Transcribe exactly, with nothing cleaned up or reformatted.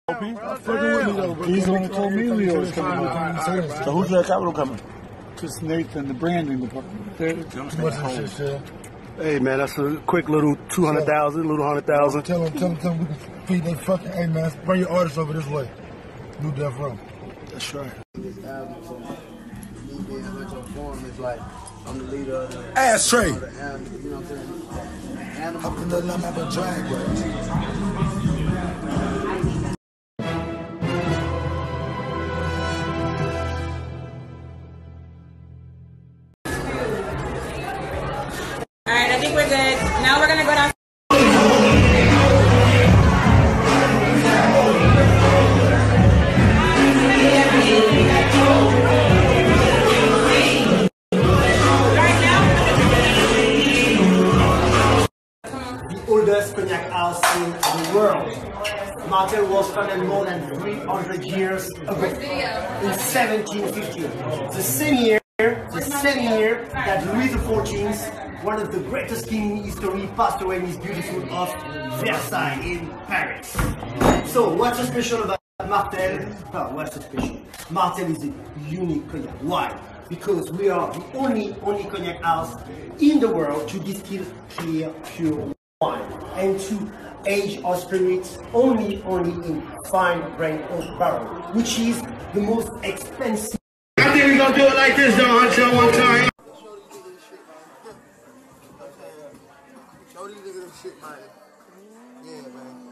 He's the one that told me Leo was coming out. So who's that capital coming? Just Nathan, the branding department. Hey man, that's a quick little two hundred thousand, little hundred thousand. Tell them, tell them, tell them we can feed they fucking. Hey man, bring your artists over this way. New Death Row. That's right. This album, so me being a bunch of form is like I'm the leader of the Ashtray. You know what I'm saying? Animal. Up in the limb of a drag, bro. Alright, I think we're good. Now we're gonna go down. The oldest cognac house in the world. Martel was founded more than three hundred years ago, in seventeen fifty. The same year, the same year that Louis the fourteenth, one of the greatest kings in history, passed away in his beautiful house, Versailles in Paris. So, what's so special about Martel? Well, what's so special? Martel is a unique cognac. Why? Because we are the only, only cognac house in the world to distill clear, pure wine and to age our spirits only, only in fine grain oak barrel, which is the most expensive. I think we're gonna do it like this though, until one time. Show these niggas this shit, man. Yeah, man.